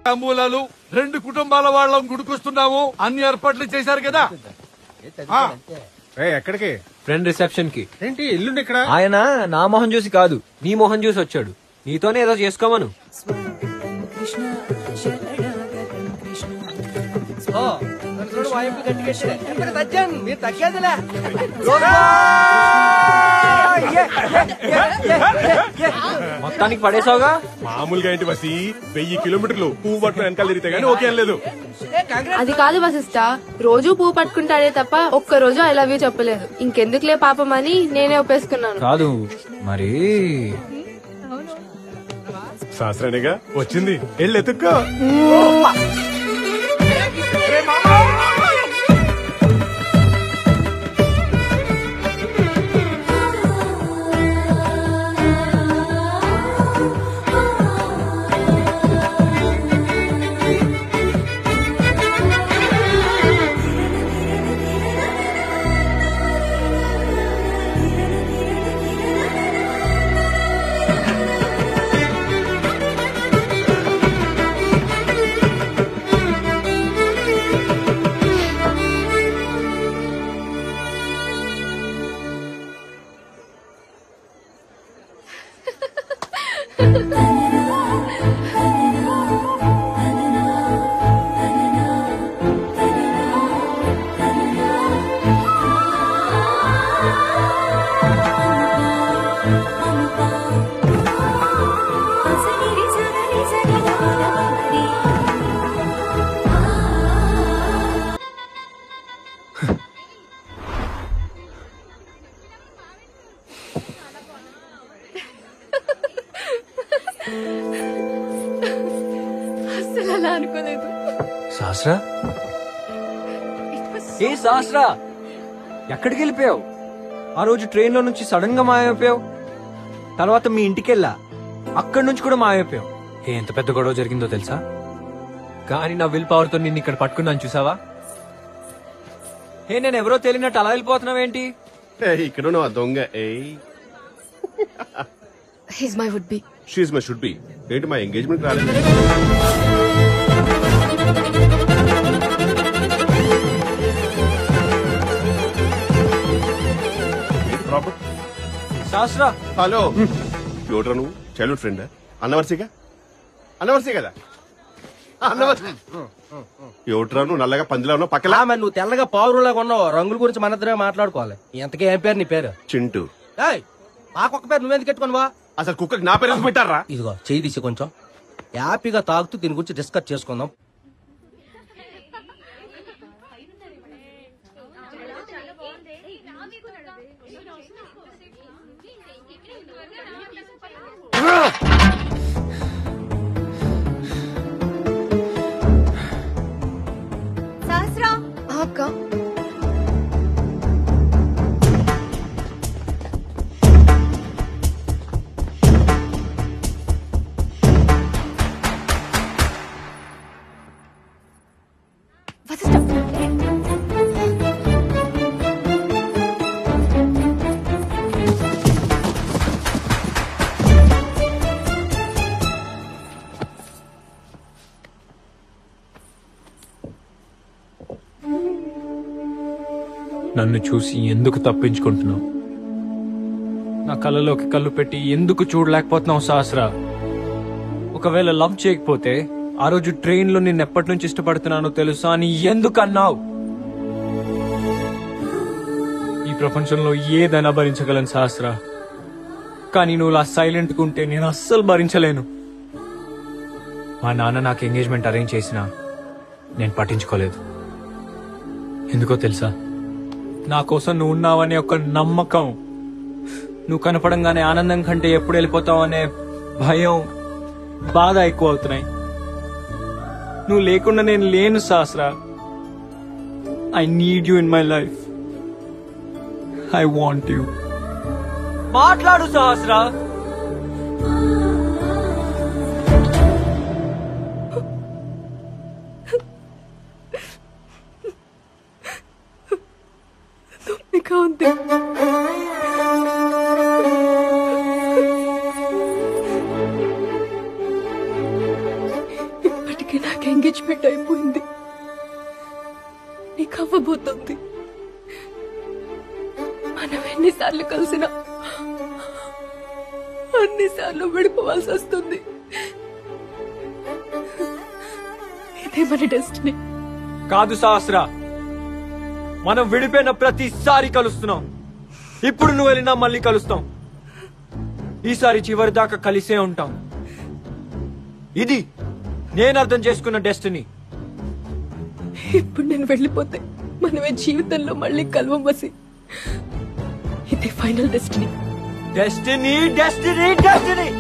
తాంబూలాలు 2 కుటుంబాల వాళ్ళం గుడికొస్తున్నాము. అన్ని ఏర్పాట్లు చేశారు కదా? ఎక్కడికి? ఫ్రెండ్ రిసెప్షన్ కి. ఏంటి ఎల్లుండి ఇక్కడ? ఆయన నా మొహం చూసి కాదు, నీ మొహం చూసి వచ్చాడు. నీతోనే ఏదో చేసుకోమను. మొత్తానికి పడేసావుగా. మామూలుగా ఏంటి బసి 1000 కిలోమీటర్లు పువ్వు పట్టుకుని వెనకాల తిరిగితే గానీ ఓకే లేదు. అది కాదు వశిష్ట, రోజు పువ్వు పట్టుకుంటాడే తప్ప ఒక్క రోజు ఐ లవ్ యూ చెప్పలేదు. ఇంకెందుకులే పాపం అని నేనే ఒప్పేసుకున్నాను. కాదు మరి శాస్త్రానిగా వచ్చింది, వెళ్ళి ఎత్తుక్కో. అసలు అలా అనుకోలేదు. శాస్త్ర, ఏ శాస్త్ర, ఎక్కడికి వెళ్ళిపోయావు? ఆ రోజు ట్రైన్ లో నుంచి సడన్ గా మాయమైపోయావు. తర్వాత మీ ఇంటికెళ్ళా, అక్కడి నుంచి కూడా మాయమైపోయావు. ఎంత పెద్ద గొడవ జరిగిందో తెలుసా? కానీ నా విల్ పవర్ తో నిన్ను ఇక్కడ పట్టుకున్నాను, చూసావా? నేను ఎవరో తెలియనట్టు అలా వెళ్ళిపోతున్నావేంటి? ఇక్కడ దొంగ. He's my would be. She's my should be. ఏంటి మా ఎంగేజ్మెంట్ రాలేదు? శాస్త్ర, హలో. ఎవడ్రా నువ్వు? Childhood friend? అన్నవర్సిగా? అన్నవర్సి కదా? ఎవడ్రా నువ్వు? నల్లగా పందిలా ఉన్నావు పక్కలా. మరి నువ్వు తెల్లగా పావురులాగా ఉన్నావు. రంగుల గురించి మన ఇద్దరే మాట్లాడుకోవాలి. ఎంతకీ ఏం పేరు నీ పేరు? చింటూ. మాకొక్క పేరు నువ్వెందుకు పెట్టుకున్నావా? అసలు కుక్కకి నా పేరు పెట్టారా? ఇదిగో చెయ్యి తీసి కొంచెం హ్యాపీగా తాగుతూ దీని గురించి డిస్కస్ చేసుకుందాం. సహస్రా అక్క, నన్ను చూసి ఎందుకు తప్పించుకుంటున్నావు? నా కళ్ళలోకి కళ్ళు పెట్టి ఎందుకు చూడలేకపోతున్నావు సహస్ర? ఒకవేళ లవ్ చేయకపోతే ఆ రోజు ట్రైన్ లో నిన్ను ఎప్పటి నుంచి ఇష్టపడుతున్నానో తెలుసా అని ఎందుకు అన్నావు? ఈ ప్రపంచంలో ఏదైనా భరించగలను సహస్ర, కానీ నువ్వు అలా సైలెంట్ గా ఉంటే నేను అస్సలు భరించలేను. మా నాన్న నాకు ఎంగేజ్మెంట్ అరేంజ్ చేసినా నేను పట్టించుకోలేదు. ఎందుకో తెలుసా? నా కోసం నువ్వు ఉన్నావనే ఒక నమ్మకం, నువ్వు కనపడంగానే ఆనందం కంటే ఎప్పుడు వెళ్ళిపోతావు అనే భయం, బాధ ఎక్కువ అవుతున్నాయి. నువ్వు లేకుండా నేను లేను Sahasra. I need you in my life. I want you. మాట్లాడు సహస్ర. ఇప్పటికీ ఎంగేజ్మెంట్ అయిపోయింది, నీకు అవ్వబోతుంది. మనం ఎన్నిసార్లు కలిసినా అన్నిసార్లు విడిపోవాల్సి వస్తుంది. ఇదే మన డెస్టినీ. కాదు సహస్ర, మనం విడిపోయిన ప్రతిసారి కలుస్తున్నాం. ఇప్పుడు నువ్వు వెళ్ళినా మళ్ళీ కలుస్తాం. ఈసారి చివరి దాకా కలిసే ఉంటాం. ఇది నేను అర్థం చేసుకున్న డెస్టినీ. ఇప్పుడు నేను వెళ్ళిపోతే మనమే జీవితంలో మళ్ళీ కలవం వసి. ఇది final destiny. Destiny destiny destiny.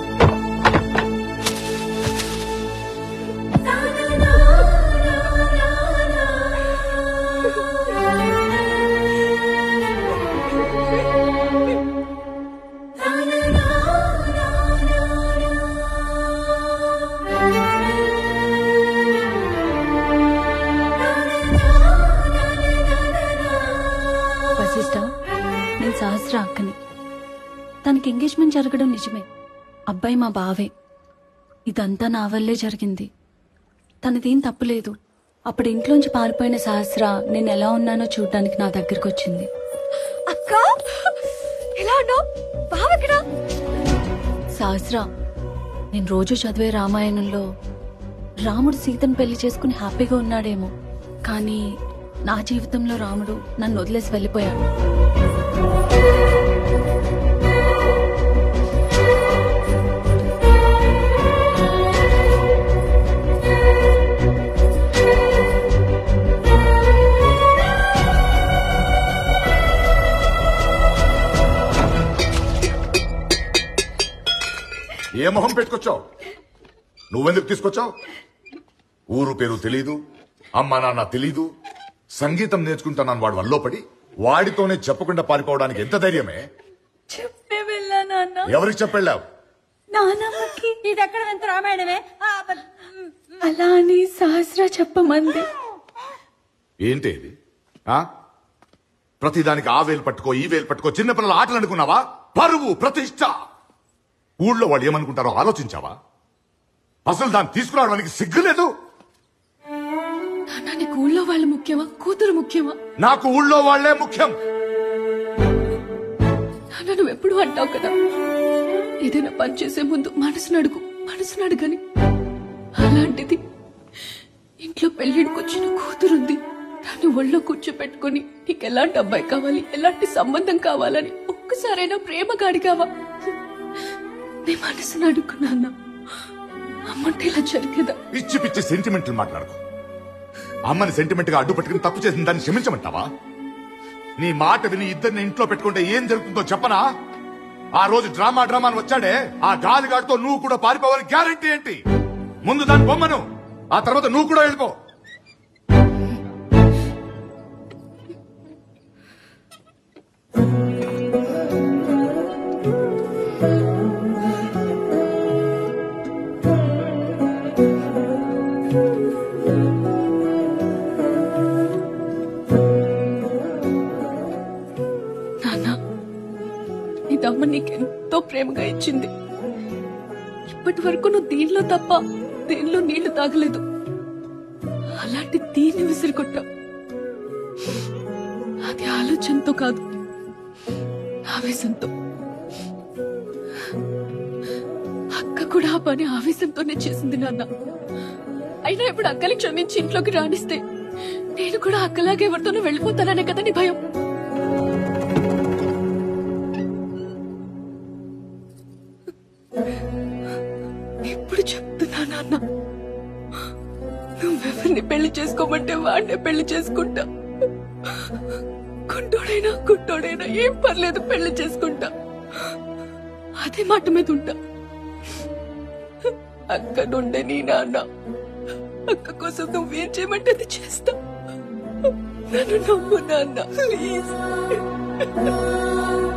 నేను సహస్ర అక్కని. తనకి ఎంగేజ్మెంట్ జరగడం నిజమే. అబ్బాయి మా బావే. ఇదంతా నా వల్లే జరిగింది. తనదేం తప్పులేదు. అప్పుడు ఇంట్లోంచి పారిపోయిన సహస్ర నేను ఎలా ఉన్నానో చూడడానికి నా దగ్గరకు వచ్చింది. అక్క ఎలా ఉన్నావు? బావెక్కడా? సహస్ర, నేను రోజు చదివే రామాయణంలో రాముడు సీతను పెళ్లి చేసుకుని హ్యాపీగా ఉన్నాడేమో, కానీ నా జీవితంలో రాముడు నన్ను వదిలేసి వెళ్ళిపోయాడు. ఏ మొహం పెట్టుకొచ్చావు? నువ్వెందుకు తీసుకొచ్చావు? ఊరు పేరు తెలీదు, అమ్మా నాన్న తెలీదు, సంగీతం నేర్చుకుంటానని వాడు వల్లో పడి వాడితోనే చెప్పకుండా పారిపోవడానికి ఎంత ధైర్యమే? చెప్పే వెళ్ళా నాన్న. ఎవరికి చెప్పెళ్ళావు? నానమ్మకి. ఇది ఎక్కడ వింత రామాయణమే? అలా అని సహస్ర చెప్పమంది. ఏంటి ఇది? ప్రతిదానికి ఆ వేలు పట్టుకో ఈ వేలు పట్టుకో చిన్నపిల్లల ఆటలు అనుకున్నావా? పరువు ప్రతిష్ట ఊళ్ళో వాళ్ళు ఏమనుకుంటారో ఆలోచించావా? అసలు దాన్ని తీసుకురావడానికి సిగ్గులేదు? నాన్న, నీకు ఊళ్ళో వాళ్ళు ముఖ్యమా, కూతురు ముఖ్యమా? నాకు ఊళ్ళో వాళ్లే ముఖ్యం. నాన్న, నువ్వు ఎప్పుడు అంటావు కదా, ఏదైనా పని చేసే ముందు మనసును అడుగని. అలాంటిది ఇంట్లో పెళ్లిడికొచ్చిన కూతురుంది. దాన్ని ఒళ్ళో కూర్చోపెట్టుకుని నీకు ఎలాంటి అబ్బాయి కావాలి, ఎలాంటి సంబంధం కావాలని ఒక్కసారైనా ప్రేమగా అడిగావా? నీ మనసును అడుగున్నాన్న. అమ్మంటే ఇలా జరిగేదా? పిచ్చి పిచ్చి సెంటిమెంట్లు మాట్లాడుకో. అమ్మని సెంటిమెంట్ గా అడ్డు పెట్టుకుని తప్పు చేసిన దాన్ని క్షమించమంటావా? నీ మాట విని ఇద్దరిని ఇంట్లో పెట్టుకుంటే ఏం జరుగుతుందో చెప్పనా? ఆ రోజు డ్రామా అని వచ్చాడే, ఆ గాలిగాడితో నువ్వు కూడా పారిపోవాలి గ్యారంటీ ఏంటి? ముందు దాని బొమ్మను, ఆ తర్వాత నువ్వు కూడా వెళ్ళిపో. అమ్మ నీకెంతో ప్రేమగా ఇచ్చింది. ఇప్పటి వరకు నువ్వు దీనిలో తప్ప దేనిలో నీళ్లు తాగలేదు. అలాంటి దీన్ని విసిరికొట్టావు. అది ఆలోచనతో కాదు, ఆవేశంతో. అక్క కూడా ఆ పని ఆవేశంతోనే చేసింది నాన్న. అయినా ఇప్పుడు అక్కని క్షమించి ఇంట్లోకి రాణిస్తే నేను కూడా అక్కలాగే ఎవరితోనూ వెళ్ళిపోతాననే కదా నీ భయం. ఇప్పుడు చెప్తున్నా నాన్న, నువ్వెవరిని పెళ్లి చేసుకోమంటే వాడినే పెళ్లి చేసుకుంటా. గుడ్డోడైనా ఏం పర్లేదు, పెళ్లి చేసుకుంటా. అదే మాట మీద ఉంటా. అక్క నుండే నీ నాన్న. అక్క కోసం నువ్వేం చేయమంటే అది చేస్తా. నన్ను నమ్ము నాన్న, ప్లీజ్.